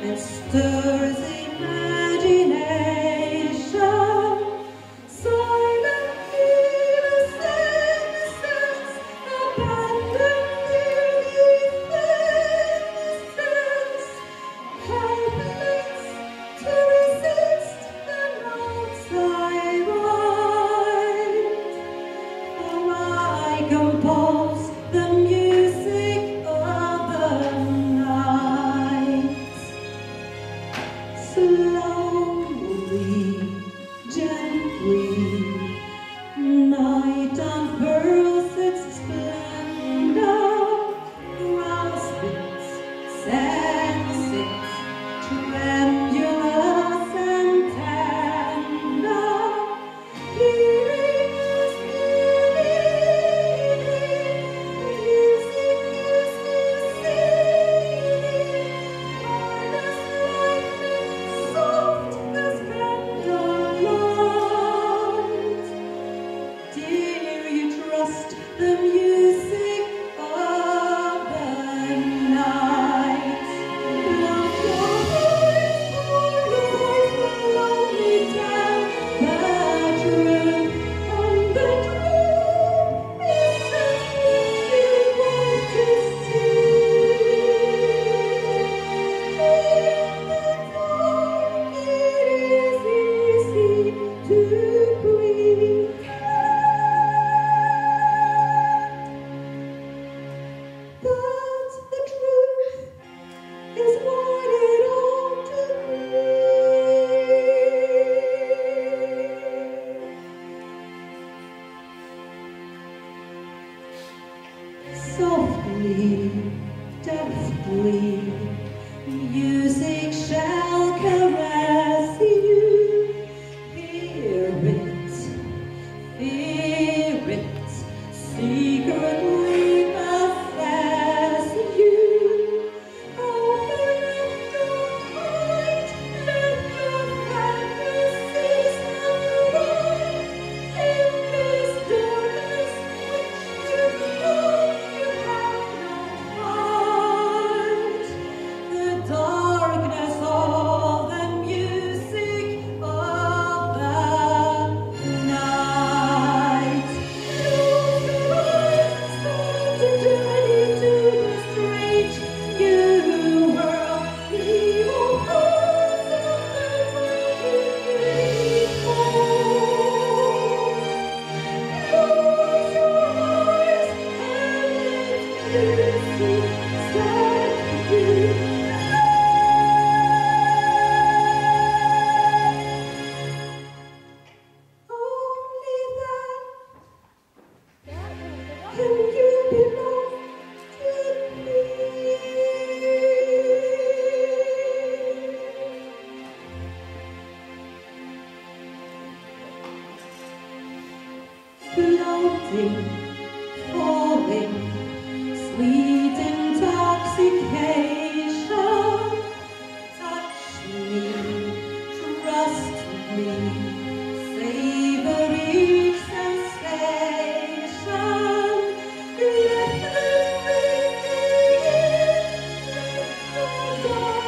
It stirs imagination. Silently the senses abandon their defenses, helpless to resist an outside ride. For I compose the music of the night. Slowly, gently, night unfurls its splendor, grasps its sense its tremulous and tender, hearing us believing, music is deceiving, harness lightning soft as candlelight. Dare you trust the music of the night? Close your eyes, for yours will only tell the truth, and the truth is something you want to see. In the dark it is easy to breathe. But the truth is what it ought to be. Softly, deftly, music shall caress you. Hear it, fear it, secretly possess you. Open up your heart, let your fantasies unwind in this darkness which you know you have not found. The darkness of the music of the night. Close your eyes and start to journey to the strange new world. Leave all thoughts of the mighty behold. Close your eyes and let music set you free. Only then can you belong to me. Floating, falling, sweet intoxication. Touch me, trust me, savor each sensation. Let the rain begin, let the dawn